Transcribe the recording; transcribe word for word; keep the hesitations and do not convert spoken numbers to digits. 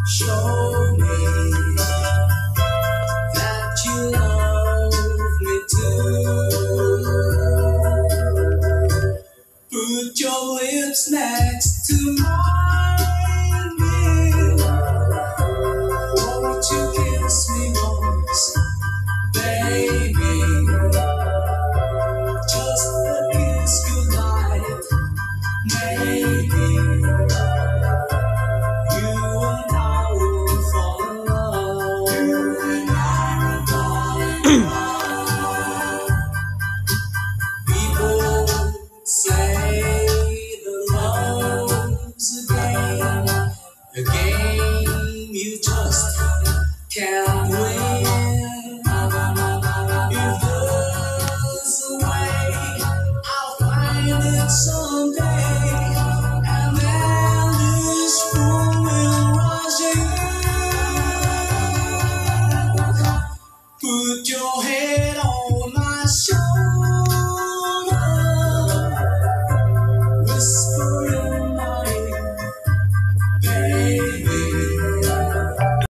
Show me that you love me too. Put your lips next to mine, won't you kiss me once, baby? Just a kiss goodnight, maybe. You and I will fall in love. You and I will fall in love. People say the love's a game, a game you just can't win.